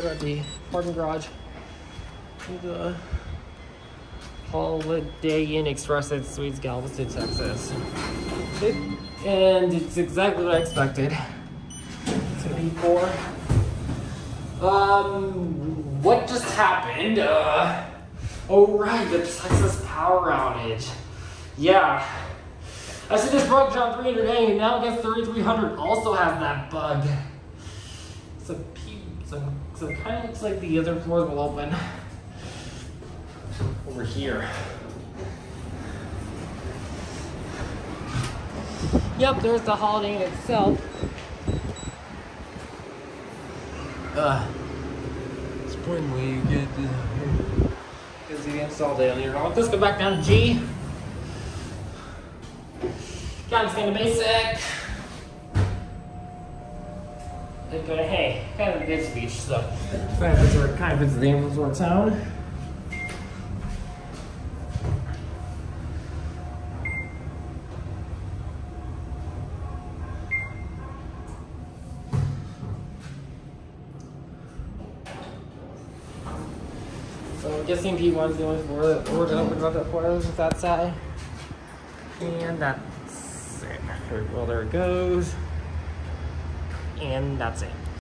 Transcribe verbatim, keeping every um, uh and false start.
We're at the parking garage. The Holiday Inn Express at Suites, Galveston, Texas. It, and it's exactly what I expected. It's gonna be four. Um, what just happened? Uh, oh right, the Texas power outage. Yeah. I see this bug John three hundred A, and now it gets thirty-three hundred also has that bug. So, so, so it kind of looks like the other floors will open over here. Yep, there's the Holiday Inn itself. Uh, it's point where you get the, because the install day on here. Let's go back down to G. Kind of kind of basic. Then go to hey, kind of a good speech, so kind of resort, kind of the resort town. So I'm guessing P one's the only floor that we're gonna open up that floor with that side. And that's it. Well, there it goes. And that's it.